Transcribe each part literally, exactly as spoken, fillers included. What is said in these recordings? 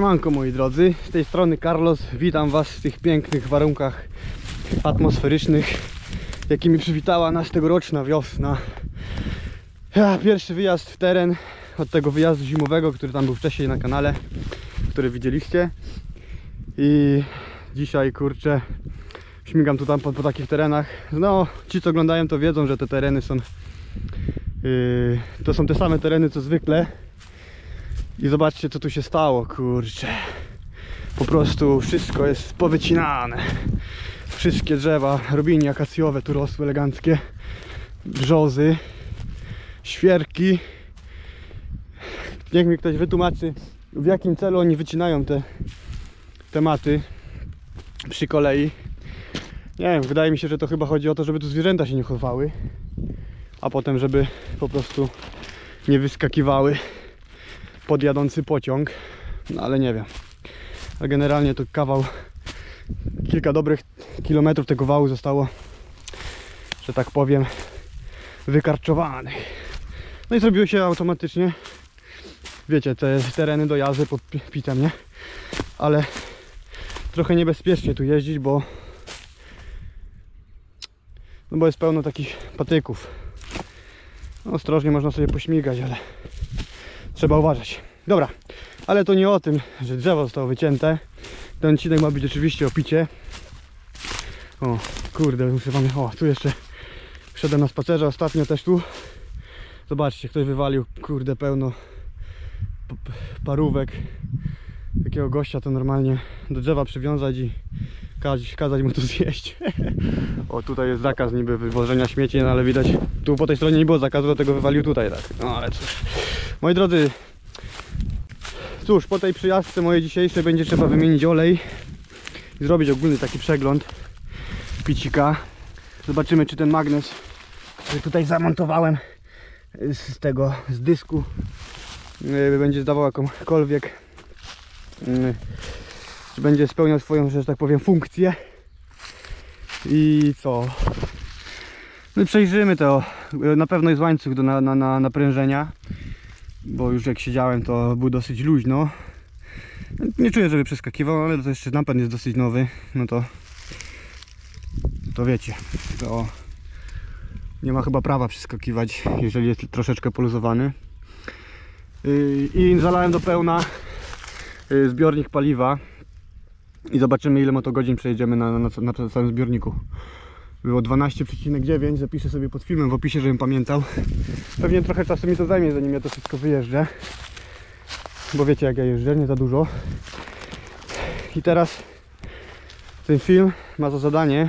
Siemanko moi drodzy, z tej strony Carlos, witam was w tych pięknych warunkach atmosferycznych, jakimi przywitała nas tegoroczna wiosna. Ja, pierwszy wyjazd w teren od tego wyjazdu zimowego, który tam był wcześniej na kanale, który widzieliście. I dzisiaj kurczę śmigam tu tam po, po takich terenach. No, ci co oglądają to wiedzą, że te tereny są yy, to są te same tereny co zwykle. I zobaczcie co tu się stało, kurczę. Po prostu wszystko jest powycinane. Wszystkie drzewa, robiny akacjowe tu rosły eleganckie. Brzozy, świerki. Niech mi ktoś wytłumaczy, w jakim celu oni wycinają te tematy przy kolei. Nie wiem, wydaje mi się, że to chyba chodzi o to, żeby tu zwierzęta się nie chowały, a potem żeby po prostu nie wyskakiwały pod jadący pociąg. No ale nie wiem. A generalnie to kawał, kilka dobrych kilometrów tego wału zostało, że tak powiem, wykarczowanych. No i zrobiło się automatycznie, wiecie, te tereny do jazdy pod pitem, nie? Ale trochę niebezpiecznie tu jeździć, bo no bo jest pełno takich patyków. No, ostrożnie można sobie pośmigać, ale trzeba uważać. Dobra, ale to nie o tym, że drzewo zostało wycięte. Ten odcinek ma być oczywiście o picie. O kurde, muszę wam... O, tu jeszcze wszedłem na spacerze ostatnio też tu. Zobaczcie, ktoś wywalił, kurde, pełno parówek. Takiego gościa to normalnie do drzewa przywiązać i kazać, kazać mu to zjeść. O, tutaj jest zakaz niby wywożenia śmieci, no ale widać, tu po tej stronie nie było zakazu, dlatego wywalił tutaj, tak. No ale cóż. Moi drodzy, cóż, po tej przyjazdce mojej dzisiejszej będzie trzeba wymienić olej i zrobić ogólny taki przegląd picika. Zobaczymy, czy ten magnes, który tutaj zamontowałem z tego, z dysku, będzie zdawał jakąkolwiek, czy będzie spełniał swoją, że tak powiem, funkcję. I co? No i przejrzymy to. Na pewno jest łańcuch do na, na, na naprężenia, bo już jak siedziałem, to był dosyć luźno. Nie czuję, żeby przeskakiwał, ale to jeszcze napęd jest dosyć nowy. No to to wiecie, to nie ma chyba prawa przeskakiwać, jeżeli jest troszeczkę poluzowany. I zalałem do pełna zbiornik paliwa i zobaczymy, ile motogodzin przejedziemy na, na, na, na całym zbiorniku. Było dwanaście przecinek dziewięć, zapiszę sobie pod filmem w opisie, żebym pamiętał. Pewnie trochę czasu mi to zajmie, zanim ja to wszystko wyjeżdżę, bo wiecie jak ja jeżdżę, nie za dużo. I teraz ten film ma za zadanie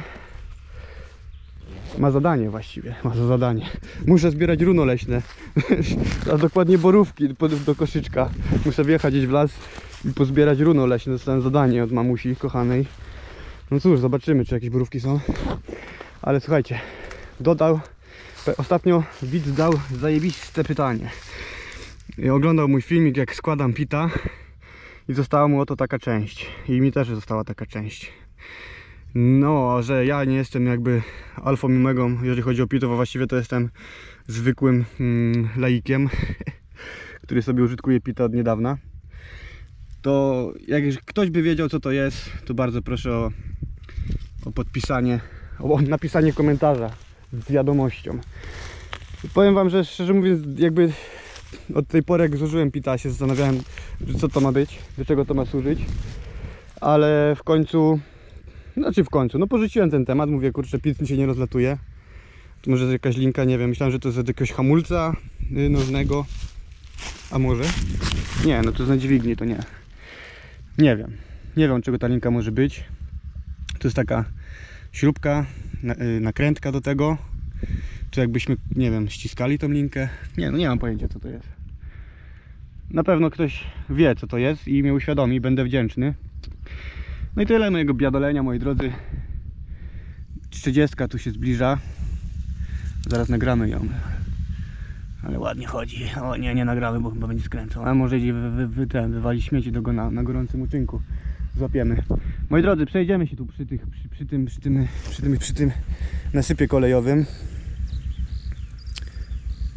ma zadanie właściwie, ma za zadanie muszę zbierać runo leśne a dokładnie borówki do koszyczka. Muszę wjechać gdzieś w las i pozbierać runo leśne. Dostałem zadanie od mamusi kochanej. No cóż, zobaczymy, czy jakieś borówki są. Ale słuchajcie, dodał, ostatnio widz dał zajebiste pytanie. Oglądał mój filmik, jak składam pita i została mu oto taka część. I mi też została taka część. No, że ja nie jestem jakby alfą i omegą, jeżeli chodzi o pito, bo właściwie to jestem zwykłym mm, laikiem, który sobie użytkuje pita od niedawna. To jak ktoś by wiedział, co to jest, to bardzo proszę o, o podpisanie, o napisanie komentarza z wiadomością. Powiem wam, że szczerze mówiąc, jakby od tej pory jak zużyłem pita, się zastanawiałem, co to ma być, do czego to ma służyć, ale w końcu, znaczy w końcu, no porzuciłem ten temat, mówię, kurczę, pit mi się nie rozlatuje. To może jest jakaś linka, nie wiem, myślałem, że to jest od jakiegoś hamulca nożnego, a może? Nie, no to jest na dźwigni, to nie. Nie wiem, nie wiem, czego ta linka może być. To jest taka śrubka, nakrętka do tego. Czy jakbyśmy, nie wiem, ściskali tą linkę. Nie, no nie mam pojęcia, co to jest. Na pewno ktoś wie, co to jest i mnie uświadomi, będę wdzięczny. No i tyle mojego biadolenia, moi drodzy. trzydziestka tu się zbliża. Zaraz nagramy ją. Ale ładnie chodzi. O nie, nie nagramy, bo chyba będzie skręcał. A może idzie wy, wy, wy, ten, wywalić śmieci do go na, na gorącym uczynku. Złapiemy. Moi drodzy, przejdziemy się tu przy, tych, przy, przy, tym, przy, tym, przy, tym, przy tym nasypie kolejowym.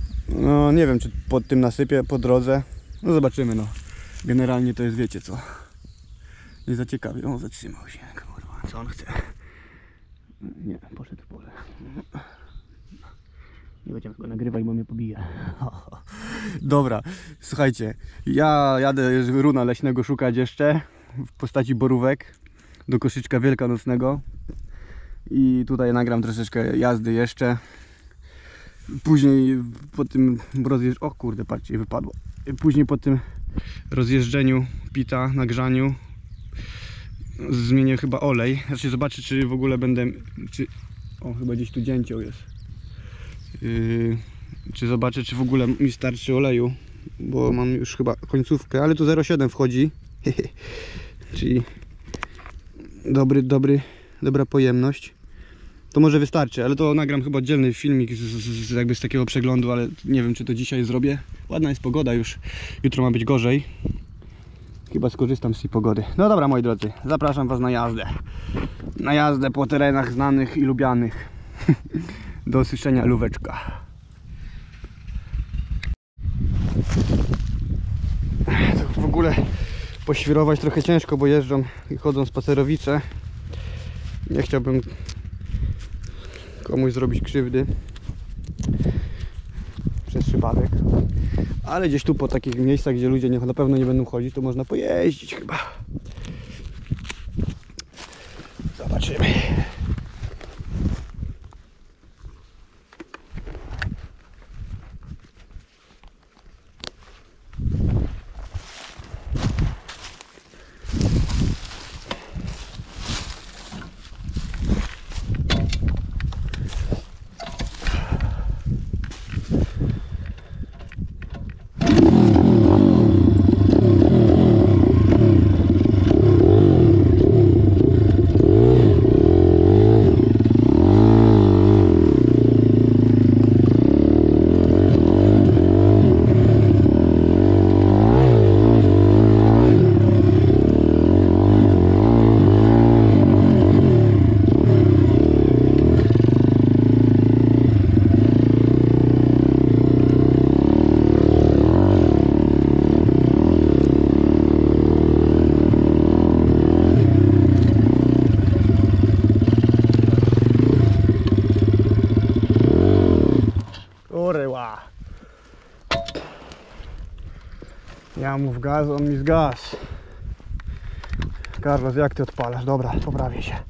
No nie wiem, czy pod tym nasypie, po drodze. No zobaczymy, no. Generalnie to jest, wiecie co. Nie zaciekawie. O, zatrzymał się. Kurwa, co on chce? Nie, poszedł w pole. Nie będziemy go nagrywać, bo mnie pobije. Dobra, słuchajcie, ja jadę runa leśnego szukać jeszcze w postaci borówek do koszyczka wielkanocnego i tutaj nagram troszeczkę jazdy jeszcze. Później po tym rozjeżdżeniu, o kurde, patrzcie, wypadło. Później po tym rozjeżdżeniu pita, nagrzaniu zmienię chyba olej. Znaczy zobaczę, czy w ogóle będę, czy, o, chyba gdzieś tu dzięcioł jest. Yy, czy zobaczę, czy w ogóle mi starczy oleju, bo mam już chyba końcówkę, ale tu zero przecinek siedem wchodzi. Czyli dobry, dobry, dobra pojemność. To może wystarczy, ale to nagram chyba oddzielny filmik z, z, jakby z takiego przeglądu, ale nie wiem, czy to dzisiaj zrobię. Ładna jest pogoda już, jutro ma być gorzej. Chyba skorzystam z tej pogody. No dobra, moi drodzy, zapraszam was na jazdę. Na jazdę po terenach znanych i lubianych. Do usłyszenia, lóweczka. To w ogóle poświrować trochę ciężko, bo jeżdżą i chodzą spacerowicze. Nie chciałbym komuś zrobić krzywdy przez przypadek, ale gdzieś tu po takich miejscach, gdzie ludzie nie, na pewno nie będą chodzić, to można pojeździć chyba. Zobaczymy. Kurwa. Ja mu w gaz, on mi z gaz. Carlos, jak ty odpalasz? Dobra, poprawię się.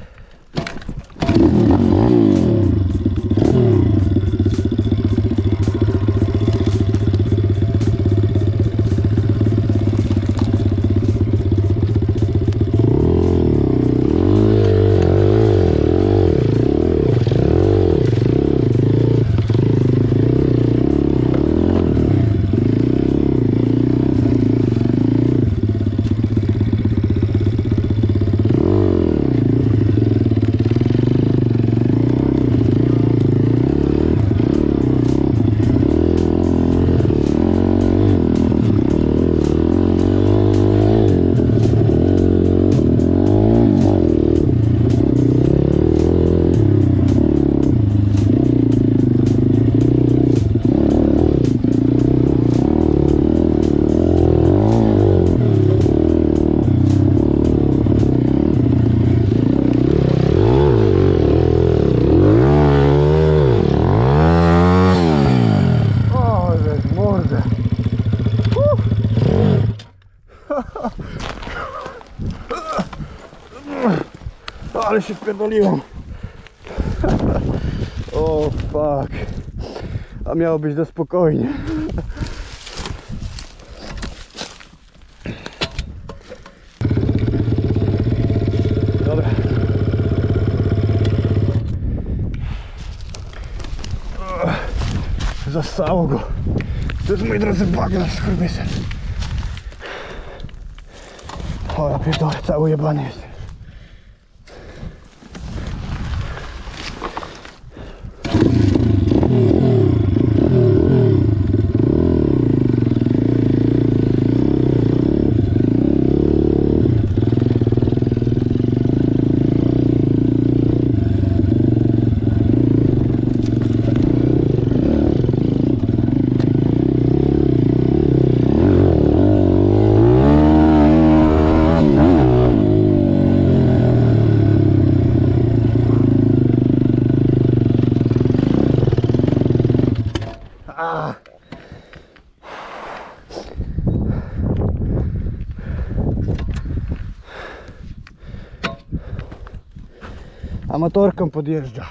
Ale się wpierdoliłem. O fuck. A miało być do spokojnie. Dobra. Zastało go. To jest, moi drodzy, bagna, skurwysyn. O, ja pierdolę, cały jebany jest. Amatorką podjeżdża.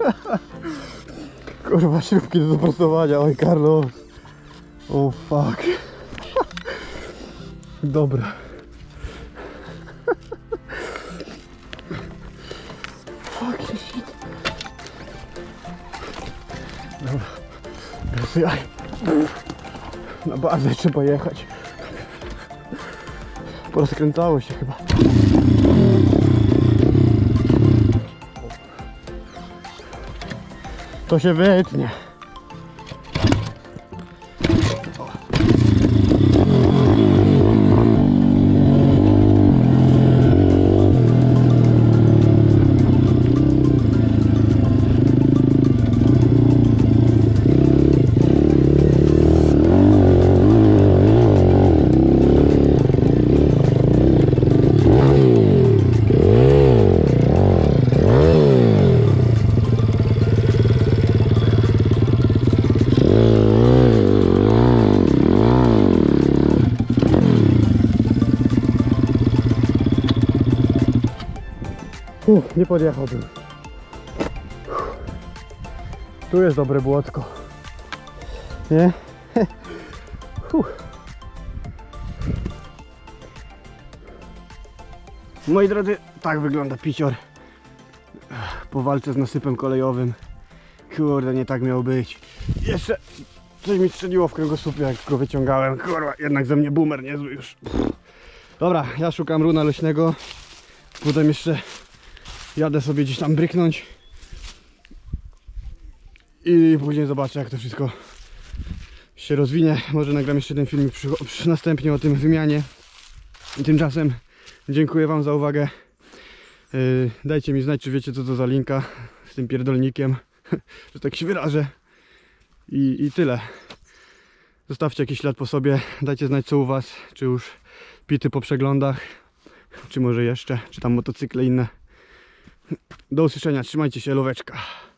Kurwa, śrubki do dopracowania, oj Carlos. O fuck. Dobra. Fucking shit. Dobra. Bez jaj. Na bazę trzeba jechać. Porozkręcało się chyba. To się wytnie. Uff, nie podjechałbym. Tu jest dobre błotko. Nie? Uff. Moi drodzy, tak wygląda picior po walce z nasypem kolejowym. Kurde, nie tak miało być. Jeszcze coś mi strzeliło w kręgosłupie, jak go wyciągałem. Kurwa, jednak ze mnie boomer niezły już. Dobra, ja szukam runa leśnego. Potem jeszcze jadę sobie gdzieś tam bryknąć i później zobaczę, jak to wszystko się rozwinie. Może nagram jeszcze ten filmik przy, przy następnie o tym wymianie. I tymczasem dziękuję wam za uwagę. Yy, dajcie mi znać, czy wiecie, co to za linka z tym pierdolnikiem, że tak się wyrażę. I, I tyle. Zostawcie jakiś ślad po sobie. Dajcie znać, co u was. Czy już pity po przeglądach, czy może jeszcze, czy tam motocykle inne. Do usłyszenia, trzymajcie się, lóweczka.